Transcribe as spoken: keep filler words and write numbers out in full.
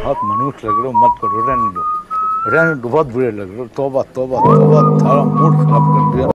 बहुत मनुष्य लग रहे हो, मत करो, रहने दो, रहने दो, बहुत बुरे लग रहे हो। तौबा तौबा तौबा, सारा मूड खराब कर दिया।